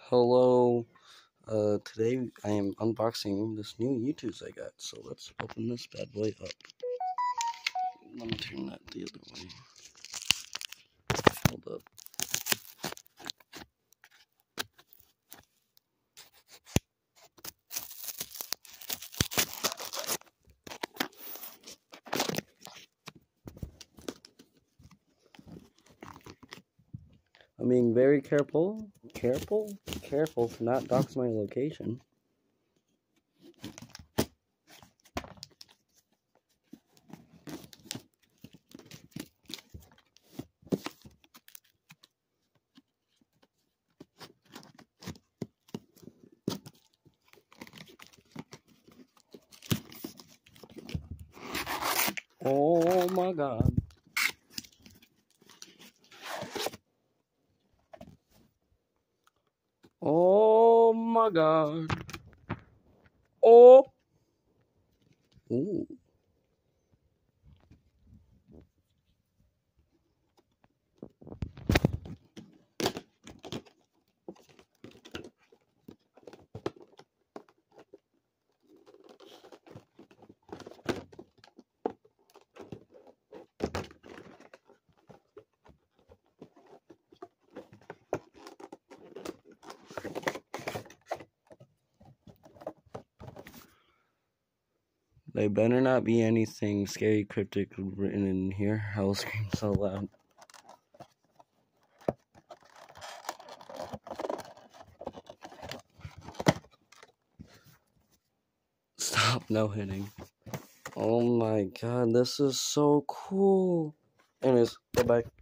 Hello, today I am unboxing this new youtooz I got, so let's open this bad boy up. Let me turn that the other way. Hold up. I'm being very careful to not dox my location. Oh my god. Oh my god. Oh. Ooh. There better not be anything scary cryptic written in here. I will scream so loud. Stop no hitting. Oh my god, this is so cool. Anyways, bye-bye.